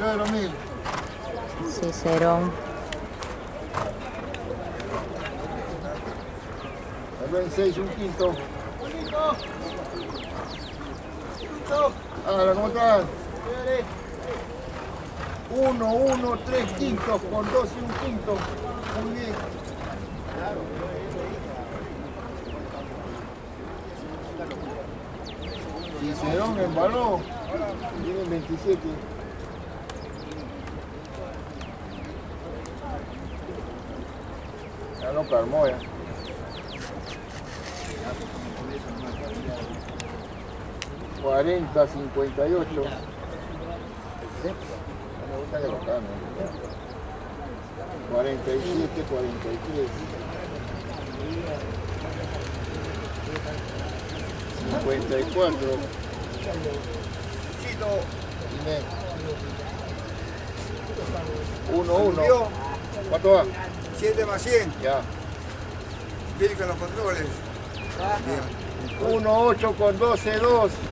0.000. Cicerón. Salió en 6 un quinto. Ahora, ¿cómo estás? 1, 1, 3 quintos con 2 y un quinto. Muy bien. Cicerón embaló. Tienen 27. Ya no calmó ya. $40, 58. Me gusta que lo cambien. 47, 43. 54. Dime. 1, 1. ¿Cuánto va? 7 más 100. Ya. Viene con los controles. 1, 8 con 12, 2.